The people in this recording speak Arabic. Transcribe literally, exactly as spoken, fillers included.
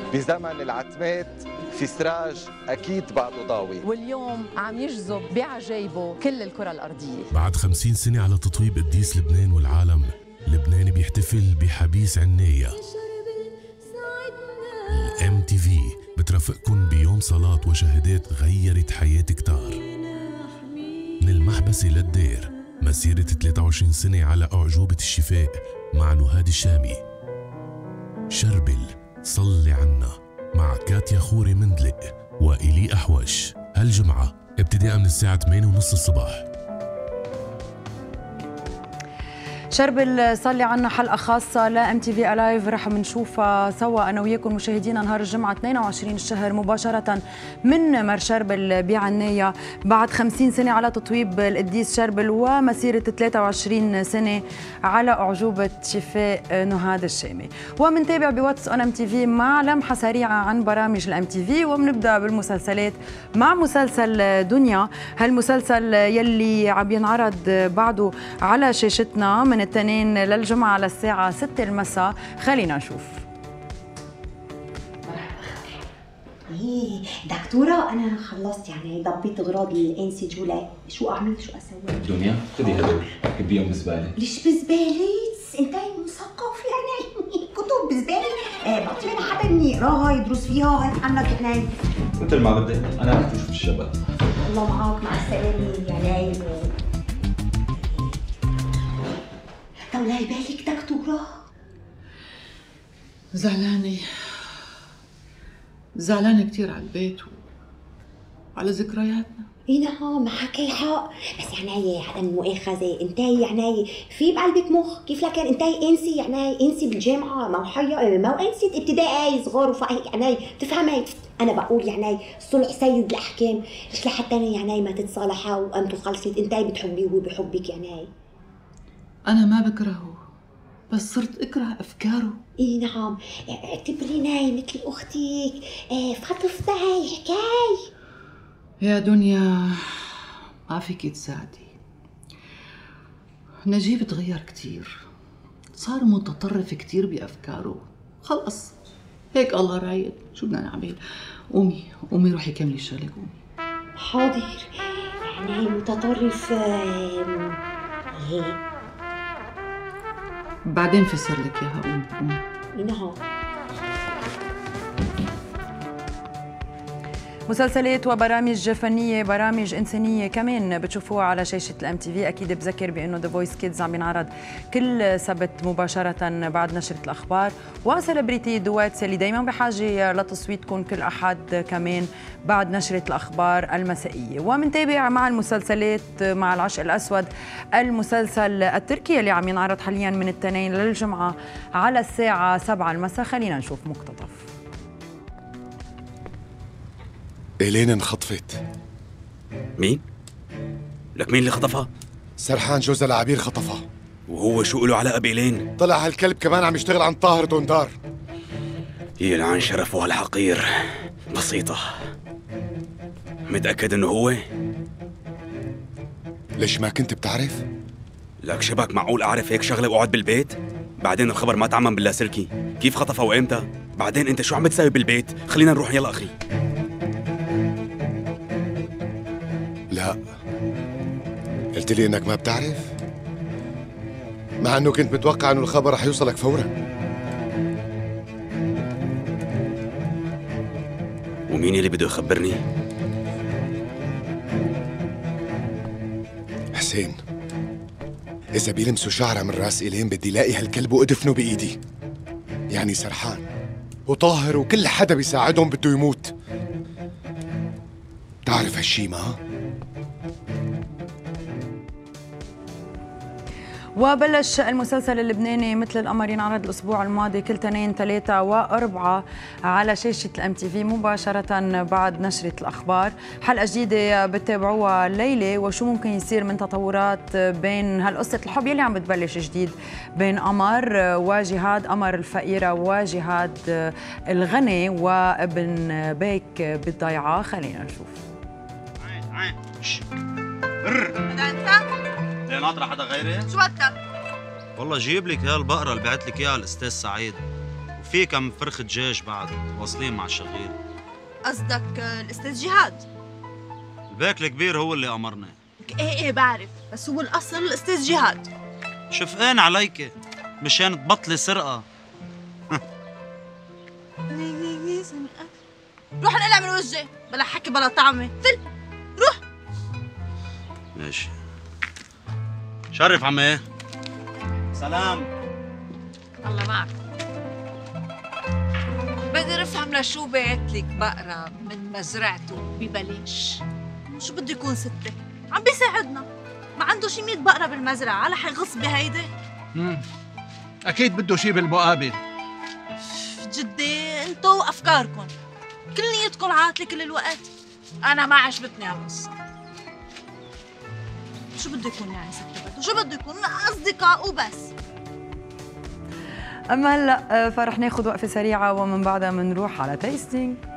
بزمن العتمات في سراج أكيد بعده ضاوي، واليوم عم يجذب بعجايبه كل الكرة الأرضية. بعد خمسين سنة على تطويب قديس لبنان والعالم، لبنان بيحتفل بحبيس عناية. الام تي في بترافقكن بيوم صلاة وشهادات غيرت حياة كتار. من المحبسة للدير، مسيرة ثلاثة وعشرين سنة على أعجوبة الشفاء مع نهاد الشامي. شربل صلي عنا مع كاتيا خوري مندلق وإيلي أحوش، هالجمعة ابتداء من الساعة ثمانية وثلاثين الصباح. شربل صلي عنا حلقة خاصة ل إم تي في ألايف رح منشوفها سوا أنا وياكم مشاهدينا نهار الجمعة اثنين وعشرين الشهر مباشرة من مر شربل بعناية بعد خمسين سنة على تطويب القديس شربل ومسيرة ثلاثة وعشرين سنة على أعجوبة شفاء نهاد الشامي. ومنتابع بواتس أون إم تي في مع لمحة سريعة عن برامج الإم تي في، وبنبدأ بالمسلسلات مع مسلسل دنيا. هالمسلسل يلي عم ينعرض بعده على شاشتنا من الاثنين للجمعة على الساعة ستة المساء. خلينا نشوف. ايه دكتورة أنا خلصت يعني ضبيت أغراض الأنسة جولاي، شو أعمل شو أسوي؟ دنيا خدي هدول كبيهم بزبالة. ليش بزبالة؟ أنتي مثقف يعني كتب بزبالة؟ آه بطلي أنا حدا إني يقراها يدرس فيها هيك عنك يعني. مثل ما بدك أنا عرفت شو الشباب. الله معك مع السلامة يعني. طولي بالك دكتورة. زعلانة زعلانة كتير على البيت وعلى ذكرياتنا. اي نعم معك حق، بس يعني عدم المؤاخذة انتي يعني في بقلبك مخ كيف لكن انتي انسي يعني انسي بالجامعة ما حيا ما انسي ابتدائي صغار وفهيك يعني تفهمي. انا بقول يعني الصلح سيد الاحكام، ليش لحتى يعني ما تتصالحوا وانتوا خلصت انتي بتحبيه وهو بحبك يعني. أنا ما بكرهه بس صرت أكره أفكاره. إيه نعم اعتبريني مثل أختك فطفتها حكاي. يا دنيا ما فيك تساعدي، نجيب تغير كتير، صار متطرف كتير بأفكاره، خلص هيك الله رايد شو بدنا نعمل. قومي قومي روحي كملي الشغلة قومي. حاضر يعني متطرف ايه بعدين فسر لك اياها. قومي قومي. نعم. مسلسلات وبرامج فنية، برامج إنسانية كمان بتشوفوها على شاشة الام تي في. أكيد بذكر بأنه ذا فويس كيدز عم ينعرض كل سبت مباشرة بعد نشرة الأخبار، وسيلبريتي دواتس اللي دايما بحاجة لتصويتكم كل أحد كمان بعد نشرة الأخبار المسائية. ومنتابع مع المسلسلات مع العشق الأسود المسلسل التركي اللي عم ينعرض حاليا من الاثنين للجمعة على الساعة سبعة المساء. خلينا نشوف مقتطف. إيلين انخطفت. مين؟ لك مين اللي خطفها؟ سرحان جوز العبير خطفها. وهو شو له علاقة بإيلين؟ طلع هالكلب كمان عم يشتغل عند طاهر دوندار. يلعن شرفه هالحقير. بسيطة. متأكد إنه هو؟ ليش ما كنت بتعرف؟ لك شبك معقول أعرف هيك شغلة وأقعد بالبيت؟ بعدين الخبر ما تعمم باللاسلكي، كيف خطفها وإمتى؟ بعدين أنت شو عم بتساوي بالبيت؟ خلينا نروح يلا أخي. لا قلت لي انك ما بتعرف، مع انه كنت متوقع انه الخبر رح يوصلك فورا. ومين اللي بده يخبرني؟ حسين، اذا بيلمسوا شعرة من راس إيلين بدي لاقي هالكلب وادفنه بايدي. يعني سرحان وطاهر وكل حدا بيساعدهم بده يموت. تعرف هالشي ما؟ وبلش المسلسل اللبناني مثل القمر ينعرض الأسبوع الماضي كل تنين ثلاثة وأربعة على شاشة الام تي في مباشرة بعد نشرة الأخبار. حلقة جديدة بتتابعوها الليلة، وشو ممكن يصير من تطورات بين هالقصة الحب يلي عم بتبلش جديد بين قمر وجهاد، قمر الفقيرة وجهاد الغني وابن بيك بالضيعة. خلينا نشوف. عين عين هذا انت؟ ليه ناطرة حدا غيري؟ شو بدك؟ والله جيب لك هالبقرة اللي بعت لك اياها الاستاذ سعيد، في كم فرخة دجاج بعد واصلين مع الشغيل. قصدك الاستاذ جهاد؟ الباك الكبير هو اللي امرنا. ايه ايه بعرف، بس هو الاصل الاستاذ جهاد. شفقان عليك مشان تبطلي سرقة. روح انقلع من وجهي، بلا حكي بلا طعمة، فل روح. ماشي. شرف عمي. سلام. الله معك. بقدر افهم لشو بعت لك بقرة من مزرعته ببلاش؟ شو بده يكون ستة؟ عم بيساعدنا، ما عنده شي مية بقرة بالمزرعة، على حيغص بهيدي؟ امم أكيد بده شي بالمقابل. جدي انتو وأفكاركم، كليتكم عاطلة كل الوقت. أنا ما عجبتني هالقصة. شو بده يكون يعني ستة بده؟ شو بده يكون؟ أصدقاء وبس. أما هلا فرح ناخذ وقفة سريعة ومن بعدها منروح على تيستينج.